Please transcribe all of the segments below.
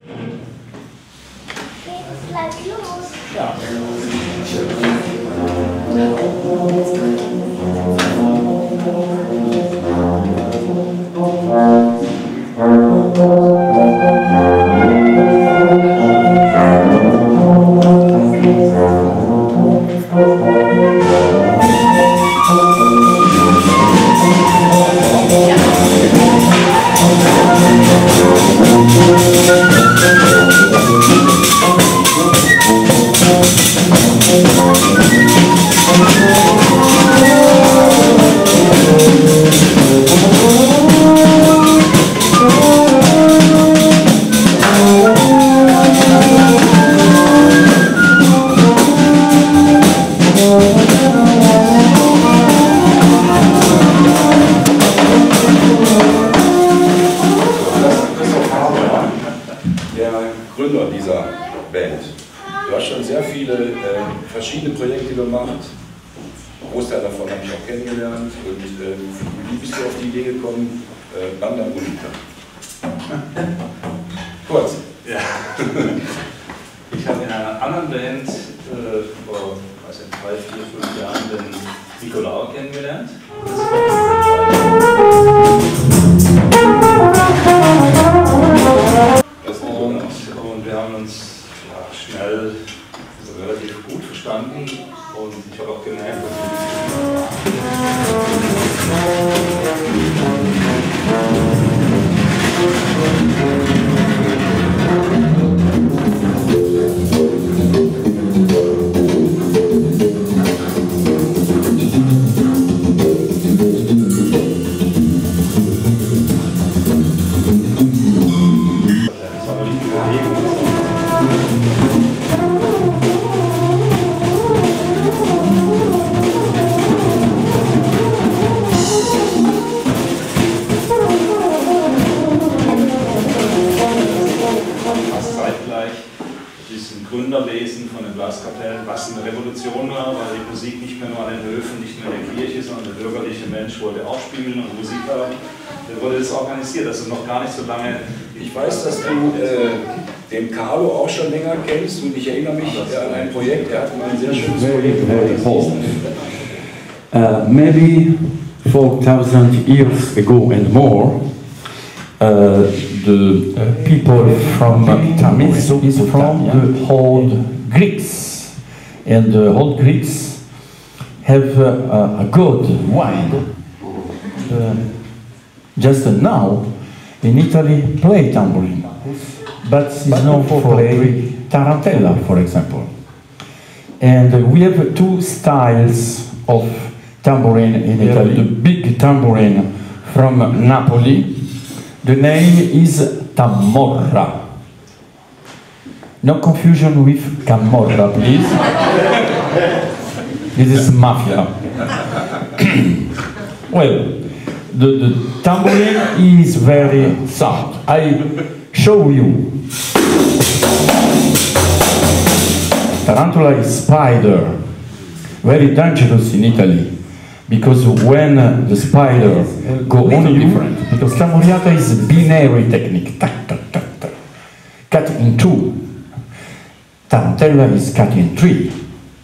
Geht's gleich los? Ja. Gründer dieser Band. Du hast schon sehr viele verschiedene Projekte gemacht. Großteil davon habe ich auch kennengelernt. Und wie bist du auf die Idee gekommen, Banda Monika? Kurz. Ja. Ich habe in einer anderen Band vor 3, 4, 5 Jahren den Nicolao kennengelernt. Und wir haben uns schnell relativ gut verstanden und ich habe auch gemerkt, Gründerwesen von den Blaskapellen, was eine Revolution war, weil die Musik nicht mehr nur an den Höfen, nicht mehr in der Kirche, sondern der bürgerliche Mensch wollte auch spielen und Musik haben. Der wurde das organisiert, das ist noch gar nicht so lange. Ich weiß, dass du den Carlo auch schon länger kennst und ich erinnere mich an ein Projekt, er hat mal ein sehr schönes Projekt gemacht. Maybe 4,000 years ago and more, the people from Tamis is from the old Greeks, and the old Greeks have a good wine. Just now, in Italy, play tambourine, but it's known for play tarantella, for example. And we have two styles of tambourine in Italy. The big tambourine from Napoli. The name is Camorra. No confusion with Camorra, please. This is mafia. Well, the tambourine is very soft. I show you. Tarantula is spider, very dangerous in Italy. Because when the spider go on different, because Tamuriata is a binary technique, cut in 2. Tarantella is cut in 3.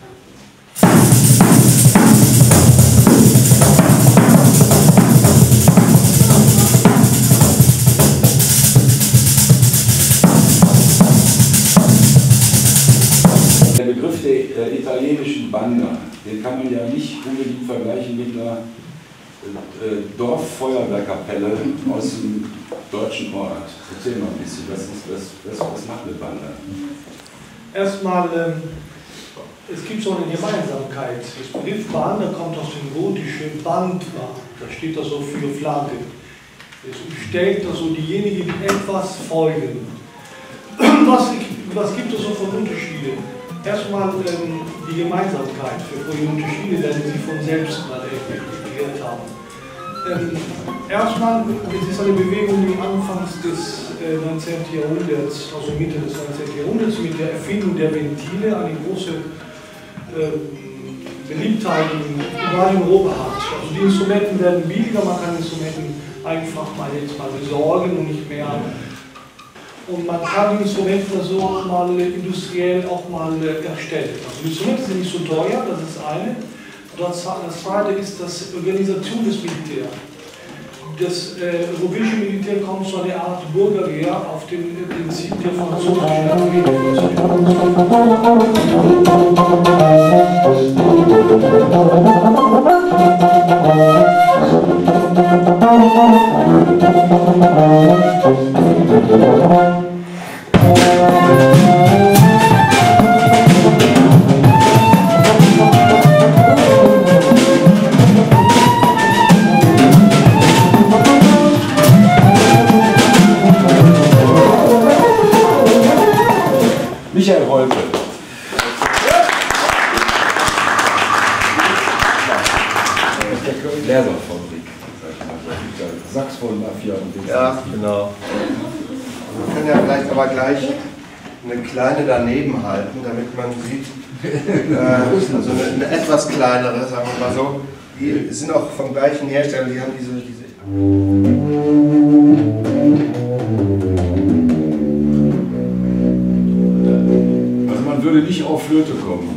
Der Begriff der italienischen Banda, den kann man ja nicht unbedingt vergleichen mit einer Dorffeuerwehrkapelle aus dem deutschen Ort. Erzähl mal ein bisschen, was macht eine Banda? Erstmal, es gibt so eine Gemeinsamkeit. Das Begriff Banda kommt aus dem gotischen Bandwa, da steht das so für Flagge. Es stellt also diejenigen, die etwas folgen. Was gibt es so für Unterschiede? Erstmal die Gemeinsamkeit. Für die Unterschiede werden Sie von selbst mal erklärt haben. Erstmal, es ist eine Bewegung, die anfangs des 19. Jahrhunderts, also Mitte des 19. Jahrhunderts, mit der Erfindung der Ventile eine große Beliebtheit überall in Europa hat. Also die Instrumente werden billiger, man kann Instrumente einfach mal jetzt mal besorgen und nicht mehr und man kann die Instrumente so mal industriell auch mal erstellen. Also die Instrumente sind nicht so teuer, das ist eine. Und das zweite ist das Organisation des Militärs. Das europäische Militär kommt zu einer Art Bürgerwehr auf dem Prinzip der französischen Armee. Michael Rolpe. Lehrerfabrik. Saxophon-Mafia und Ja, genau. Wir können ja vielleicht aber gleich eine kleine daneben halten, damit man sieht, also eine etwas kleinere, sagen wir mal so. Die sind auch vom gleichen Hersteller, die haben diese Also man würde nicht auf Flöte kommen.